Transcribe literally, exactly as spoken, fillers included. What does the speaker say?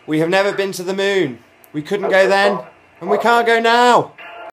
We have never been to the moon. We couldn't go then, and we can't go now.